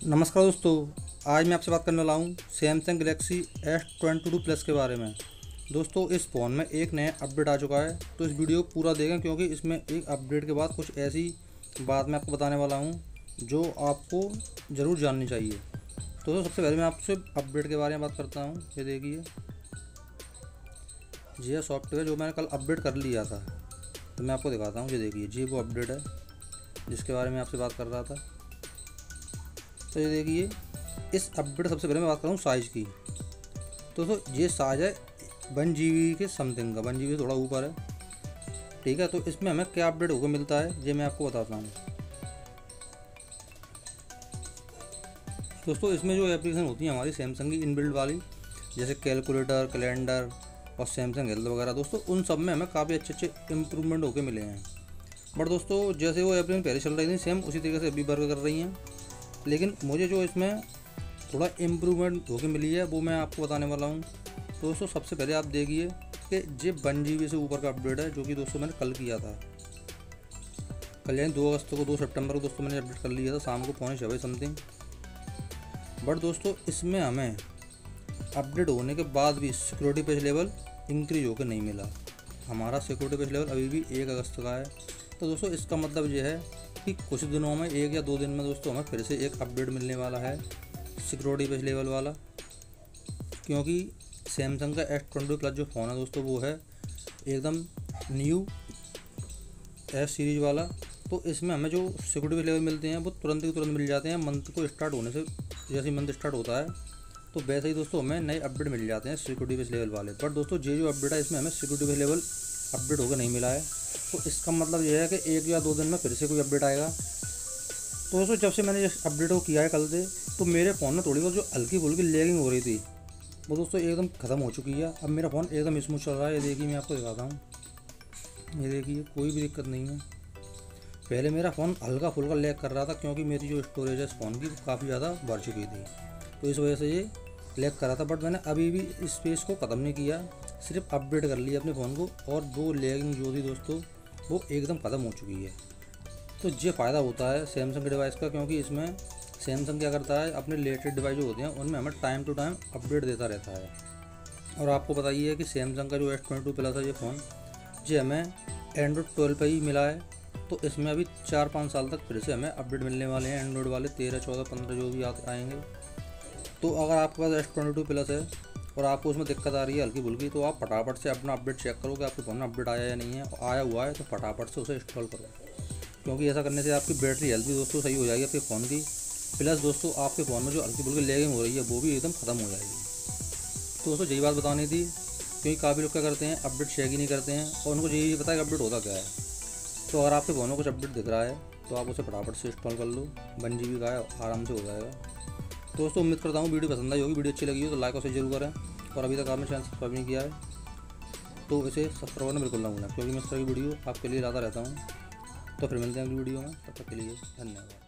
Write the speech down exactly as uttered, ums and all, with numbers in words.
नमस्कार दोस्तों, आज मैं आपसे बात करने वाला हूँ Samsung Galaxy S twenty two plus के बारे में। दोस्तों, इस फ़ोन में एक नया अपडेट आ चुका है, तो इस वीडियो को पूरा देखें क्योंकि इसमें एक अपडेट के बाद कुछ ऐसी बात मैं आपको बताने वाला हूँ जो आपको ज़रूर जाननी चाहिए। तो दोस्तों, सबसे पहले मैं आपसे अपडेट के बारे में बात करता हूँ। ये देखिए, ये सॉफ्टवेयर जो मैंने कल अपडेट कर लिया था, तो मैं आपको दिखाता हूँ। ये देखिए, ये वो अपडेट है जिसके बारे में आपसे बात कर रहा था। तो ये देखिए, इस अपडेट सबसे पहले मैं बात करूँ साइज़ की। तो दोस्तों, ये साइज़ है वन जी बी के समथिंग का, वन जी बी से थोड़ा ऊपर है। ठीक है, तो इसमें हमें क्या अपडेट होकर मिलता है ये मैं आपको बताता हूँ। दोस्तों, इसमें जो एप्लीकेशन होती है हमारी सैमसंग की इनबिल्ट वाली, जैसे कैलकुलेटर, कैलेंडर और सैमसंग हेल्थ वगैरह, दोस्तों उन सब में हमें काफ़ी अच्छे अच्छे इम्प्रूवमेंट होकर मिले हैं। बट दोस्तों, जैसे वो एप्लीकेशन पहले चल रही थी सेम उसी तरीके से अभी वर्क कर रही हैं, लेकिन मुझे जो इसमें थोड़ा इम्प्रूवमेंट होकर मिली है वो मैं आपको बताने वाला हूँ। तो दोस्तों, सबसे पहले आप देखिए कि ये वन जी बी से ऊपर का अपडेट है, जो कि दोस्तों मैंने कल किया था। कल यानी दो अगस्त को, दो सितंबर को दोस्तों मैंने अपडेट कर लिया था, शाम को पौने छः बजे समथिंग। बट दोस्तों, इसमें हमें अपडेट होने के बाद भी सिक्योरिटी पैच लेवल इंक्रीज होकर नहीं मिला। हमारा सिक्योरिटी पैच लेवल अभी भी एक अगस्त का है। तो दोस्तों, इसका मतलब ये है कि कुछ दिनों में, एक या दो दिन में दोस्तों हमें फिर से एक अपडेट मिलने वाला है सिक्योरिटी पैच लेवल वाला, क्योंकि सैमसंग का एस ट्वेंटी प्लस जो फ़ोन है दोस्तों वो है एकदम न्यू एस सीरीज वाला। तो इसमें हमें जो सिक्योरिटी पैच लेवल मिलते हैं वो तुरंत ही तुरंत मिल जाते हैं। मंथ को स्टार्ट होने से, जैसे मंथ स्टार्ट होता है तो वैसे ही दोस्तों हमें नए अपडेट मिल जाते हैं सिक्योरिटी पैच लेवल वाले। बट दोस्तों, ये जो अपडेट है इसमें हमें सिक्योरिटी पैच लेवल अपडेट होकर नहीं मिला है। तो इसका मतलब यह है कि एक या दो दिन में फिर से कोई अपडेट आएगा। तो दोस्तों, जब से मैंने इस अपडेट को किया है कल से, तो मेरे फ़ोन में थोड़ी बहुत जो हल्की फुल्की लैगिंग हो रही थी वो दोस्तों एकदम ख़त्म हो चुकी है। अब मेरा फ़ोन एकदम स्मूथ चल रहा है। ये देखिए, मैं आपको दिखाता हूँ। ये देखिए, कोई भी दिक्कत नहीं है। पहले मेरा फ़ोन हल्का फुल्का लैग कर रहा था क्योंकि मेरी जो स्टोरेज है इस फ़ोन की काफ़ी ज़्यादा बढ़ चुकी थी, तो इस वजह से ये लैग कर रहा था। बट मैंने अभी भी इस स्पेस को ख़त्म नहीं किया, सिर्फ अपडेट कर लिया अपने फ़ोन को, और वो लैगिंग जो थी दोस्तों वो एकदम ख़त्म हो चुकी है। तो ये फ़ायदा होता है सैमसंग के डिवाइस का, क्योंकि इसमें सैमसंग क्या करता है, अपने लेटेस्ट डिवाइस जो होते हैं उनमें हमें टाइम टू टाइम अपडेट देता रहता है। और आपको बताइए कि सैमसंग का जो एस ट्वेंटी टू प्लस है ये फ़ोन, ये हमें एंड्रॉयड ट्वेल्व पर ही मिला है। तो इसमें अभी चार पाँच साल तक फिर से हमें अपडेट मिलने वाले हैं एंड्रॉयड वाले, तेरह चौदह पंद्रह जो भी आएंगे। तो अगर आपके पास एस ट्वेंटी टू प्लस है और आपको उसमें दिक्कत आ रही है हल्की फुल्की, तो आप फटाफट से अपना अपडेट चेक करो कि आपके फ़ोन में अपडेट आया या नहीं है। आया हुआ है तो फटाफट से उसे इंस्टॉल करो, क्योंकि ऐसा करने से आपकी बैटरी हेल्थ भी दोस्तों सही हो जाएगी आपके फ़ोन की। प्लस दोस्तों, आपके फ़ोन में जो हल्की फुल्की लैगिंग हो रही है वो भी एकदम ख़त्म हो जाएगी। तो दोस्तों, यही बात बतानी थी, क्योंकि काफ़ी लोग क्या करते हैं, अपडेट चेक ही नहीं करते हैं और उनको यही पता है कि अपडेट होता क्या है। तो अगर आपके फ़ोन में कुछ अपडेट दिख रहा है तो आप उसे फटाफट से इंस्टॉल कर लो। वन जी बी का है, आराम से हो जाएगा। तो दोस्तों, उम्मीद करता हूँ वीडियो पसंद आई होगी। वीडियो अच्छी लगी हो तो लाइक और शेयर जरूर करें, और अभी तक आपने चैनल सब्सक्राइब नहीं किया है तो इसे सब्सक्राइब करना बिल्कुल ना भूलें, क्योंकि मैं इस तरह की वीडियो आपके लिए लाता रहता हूँ। तो फिर मिलते हैं अगली वीडियो में, तब तक के लिए धन्यवाद।